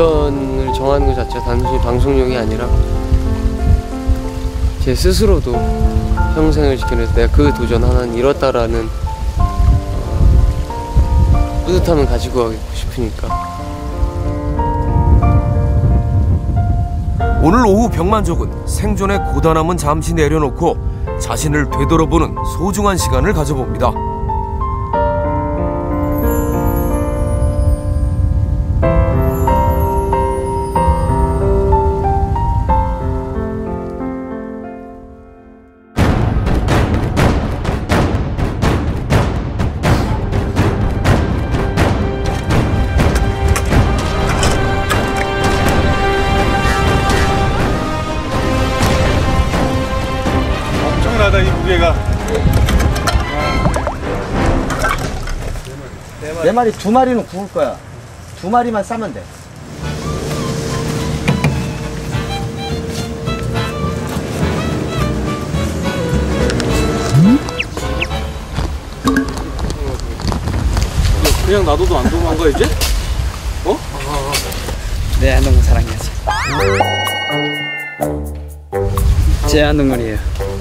도전을 정하는 것 자체가 단순히 방송용이 아니라 제 스스로도 평생을 지키면서 내가 그 도전 하나는 이뤘다라는 뿌듯함을 가지고 가고 싶으니까. 오늘 오후 병만족은 생존의 고단함은 잠시 내려놓고 자신을 되돌아보는 소중한 시간을 가져봅니다. 엄청나다 이 무게가. 네 마리, 두 마리는 구울 거야. 두 마리만 싸면 돼. 그냥 놔둬도 안 도망가 이제? 어? 네, 한동물 사랑해야지. 제 한동물이에요.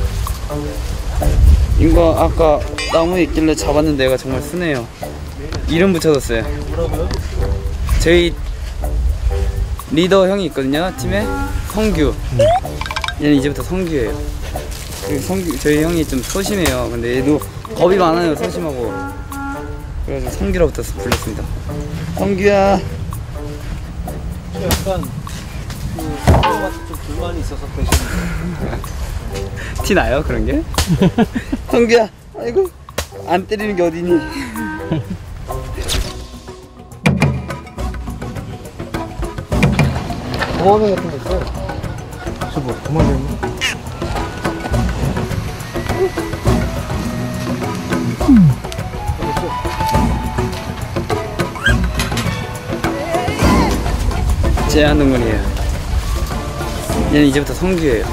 이거 아까 나무에 있길래 잡았는데 얘가 정말 순해요. 이름 붙여줬어요. 저희 리더 형이 있거든요, 팀에. 성규. 얘는 이제부터 성규예요. 저희 형이 좀 소심해요. 근데 얘도 겁이 많아요, 소심하고. 그래서 성규라부터 불렀습니다. 성규야. 약간 좀 불만이 있어서 그러시는 티 나요, 그런 게? 성규야, 아이고, 안 때리는 게 어디니? 보호는 같은 거 있어요? 저 뭐, 그만 됐나? 제 한동물이에요. 얘는 이제부터 성규예요.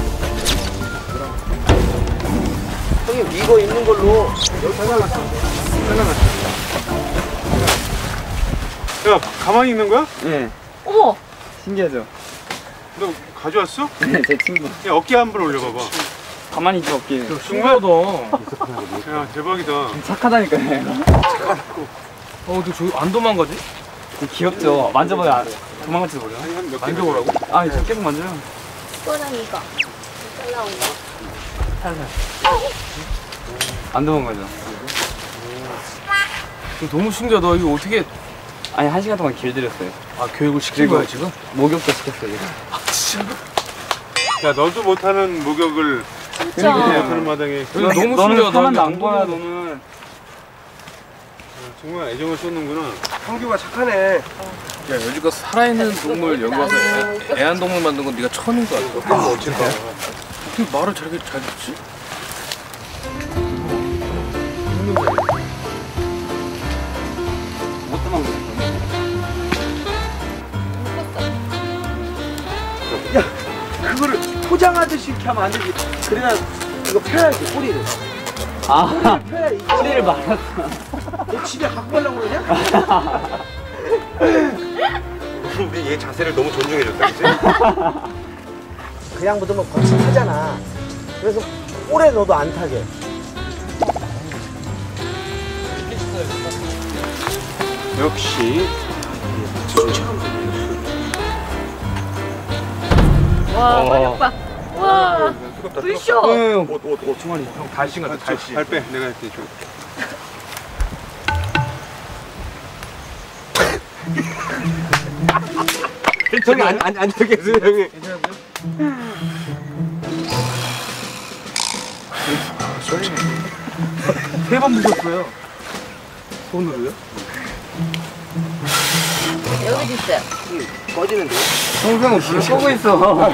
형님, 이거 있는 걸로 여기 잘라놨어. 야, 가만히 있는 거야? 네. 어머! 신기하죠? 너 가져왔어? 네, 제 친구. 야, 어깨 한번 올려봐봐. 가만히 있지, 없게. 신기하다. 야, 대박이다. 착하다니까요. 근데 저기 안 도망가지? 귀엽죠? 만져봐야 도망갈지도 몰라요. 만져보라고? 아, 저 계속 만져요. 이거랑 이거. 잘라온 거. 살살. 안 도망가죠? 너무 신기하다. 이거 어떻게. 아니, 1시간 동안 길들였어요. 아, 교육을 시킨 거야, 지금? 목욕도 시켰어요. 아, 진짜? 야, 너도 못하는 목욕을. 진짜. 못하는 마당에. 너무 신기하다. 너는 하나도 안 보야, 너는. 정말 애정을 쏟는구나. 성규가 착하네. 야, 여지껏 살아있는 동물 여기 와서 애완동물 만든 건 네가 처음인 거 같아. 그럼 어쩔까? 어떻게 말을 잘 듣지? 못 도망가요. 야, 그거를 포장하듯이 이렇게 하면 안 되지. 그래야 이거 펴야지, 꼬리를. 아, 펴야 이 꼬리를 말았어. 너 집에 갖고 가려고 그러냐? 근데 얘 자세를 너무 존중해줬다, 그치? 그냥 묻으면 거칠하잖아. 그래서 오래 넣어도 안 타게. 역시. 와, 빨리 봐. 와, 불쇼. 옷, 주머니. 형, 달신 같아, 달신. 발 빼, 내가 할게, 줘. 저기 앉아 계세요, 형님. 세 번 무셨어요. 손으로요? 여기도 있어요. 꺼지는데? 동생은 불 끄고 있어.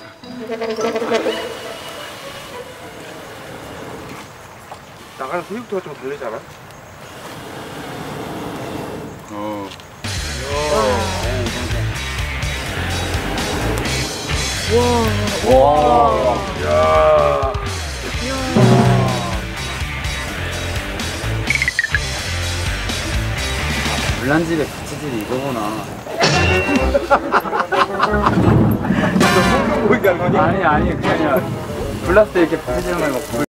나가는 소육도가 좀 다르지 않아? 와. 야. 물란집에 부치질이 이거구나. 너니? 아니 그게 아니라 불났을 때 이렇게 부딪히는 거